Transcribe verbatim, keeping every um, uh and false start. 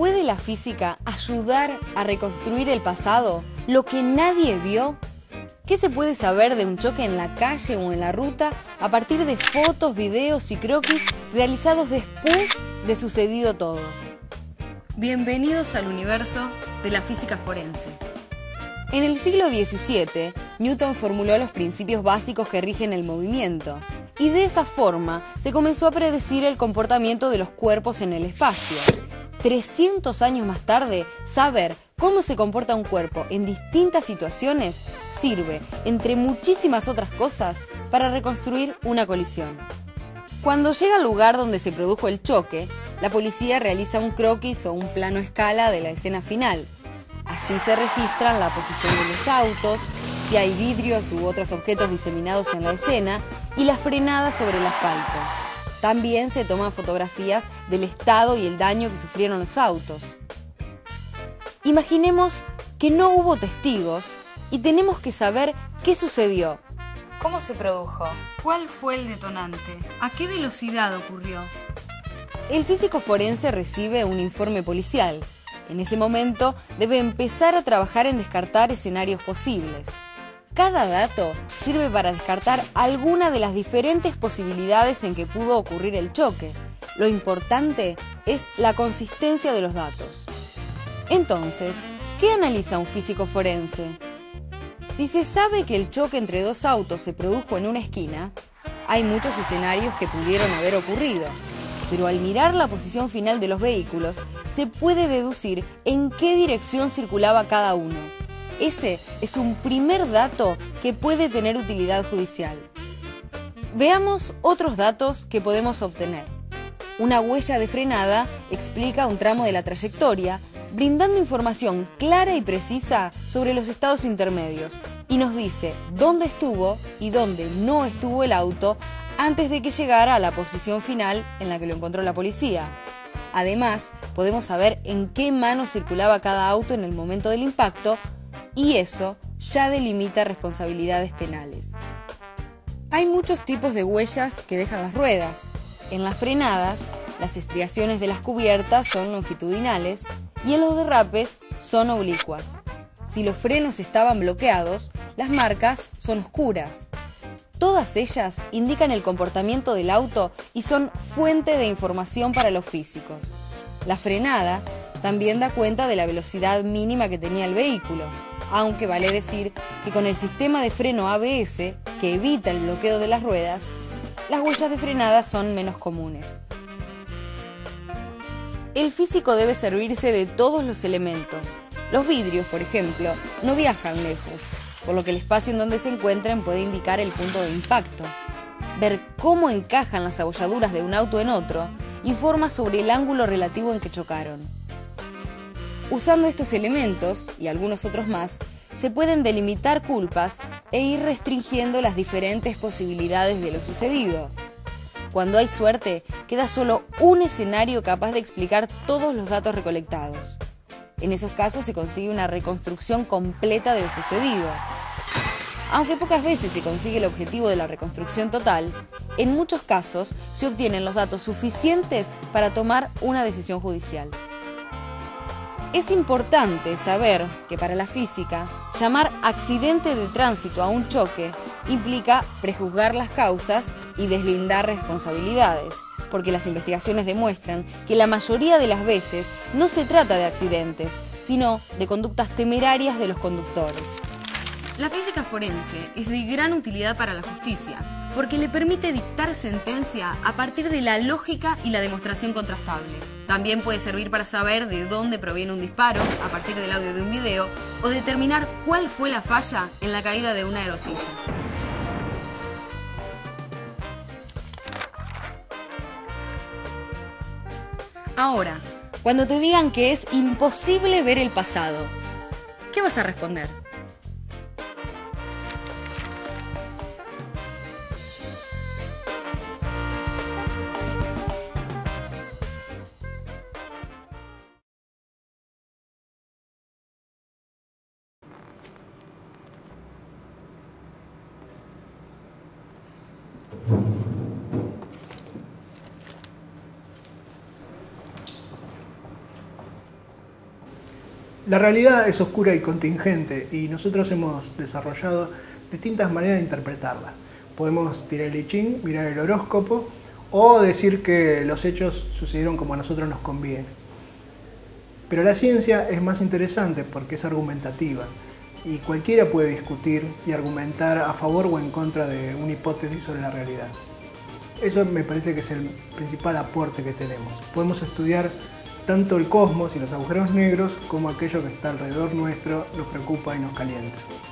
¿Puede la física ayudar a reconstruir el pasado? ¿Lo que nadie vio? ¿Qué se puede saber de un choque en la calle o en la ruta a partir de fotos, videos y croquis realizados después de sucedido todo? Bienvenidos al universo de la física forense. En el siglo diecisiete, Newton formuló los principios básicos que rigen el movimiento, y de esa forma se comenzó a predecir el comportamiento de los cuerpos en el espacio. trescientos años más tarde, saber cómo se comporta un cuerpo en distintas situaciones sirve, entre muchísimas otras cosas, para reconstruir una colisión. Cuando llega al lugar donde se produjo el choque, la policía realiza un croquis o un plano a escala de la escena final. Allí se registran la posición de los autos, si hay vidrios u otros objetos diseminados en la escena y la frenada sobre el asfalto. También se toman fotografías del estado y el daño que sufrieron los autos. Imaginemos que no hubo testigos y tenemos que saber qué sucedió. ¿Cómo se produjo? ¿Cuál fue el detonante? ¿A qué velocidad ocurrió? El físico forense recibe un informe policial. En ese momento debe empezar a trabajar en descartar escenarios posibles. Cada dato sirve para descartar alguna de las diferentes posibilidades en que pudo ocurrir el choque. Lo importante es la consistencia de los datos. Entonces, ¿qué analiza un físico forense? Si se sabe que el choque entre dos autos se produjo en una esquina, hay muchos escenarios que pudieron haber ocurrido. Pero al mirar la posición final de los vehículos, se puede deducir en qué dirección circulaba cada uno. Ese es un primer dato que puede tener utilidad judicial. Veamos otros datos que podemos obtener. Una huella de frenada explica un tramo de la trayectoria, brindando información clara y precisa sobre los estados intermedios, y nos dice dónde estuvo y dónde no estuvo el auto antes de que llegara a la posición final en la que lo encontró la policía. Además, podemos saber en qué mano circulaba cada auto en el momento del impacto, y eso ya delimita responsabilidades penales. Hay muchos tipos de huellas que dejan las ruedas. En las frenadas, las estriaciones de las cubiertas son longitudinales y en los derrapes son oblicuas. Si los frenos estaban bloqueados, las marcas son oscuras. Todas ellas indican el comportamiento del auto y son fuente de información para los físicos. La frenada también da cuenta de la velocidad mínima que tenía el vehículo, aunque vale decir que con el sistema de freno A B S, que evita el bloqueo de las ruedas, las huellas de frenada son menos comunes. El físico debe servirse de todos los elementos. Los vidrios, por ejemplo, no viajan lejos, por lo que el espacio en donde se encuentran puede indicar el punto de impacto. Ver cómo encajan las abolladuras de un auto en otro informa sobre el ángulo relativo en que chocaron. Usando estos elementos, y algunos otros más, se pueden delimitar culpas e ir restringiendo las diferentes posibilidades de lo sucedido. Cuando hay suerte, queda solo un escenario capaz de explicar todos los datos recolectados. En esos casos se consigue una reconstrucción completa de lo sucedido. Aunque pocas veces se consigue el objetivo de la reconstrucción total, en muchos casos se obtienen los datos suficientes para tomar una decisión judicial. Es importante saber que para la física, llamar accidente de tránsito a un choque implica prejuzgar las causas y deslindar responsabilidades, porque las investigaciones demuestran que la mayoría de las veces no se trata de accidentes, sino de conductas temerarias de los conductores. La física forense es de gran utilidad para la justicia, porque le permite dictar sentencia a partir de la lógica y la demostración contrastable. También puede servir para saber de dónde proviene un disparo a partir del audio de un video o determinar cuál fue la falla en la caída de una aerosilla. Ahora, cuando te digan que es imposible ver el pasado, ¿qué vas a responder? La realidad es oscura y contingente y nosotros hemos desarrollado distintas maneras de interpretarla. Podemos tirar el I Ching, mirar el horóscopo o decir que los hechos sucedieron como a nosotros nos conviene. Pero la ciencia es más interesante porque es argumentativa y cualquiera puede discutir y argumentar a favor o en contra de una hipótesis sobre la realidad. Eso me parece que es el principal aporte que tenemos. Podemos estudiar tanto el cosmos y los agujeros negros como aquello que está alrededor nuestro, nos preocupa y nos calienta.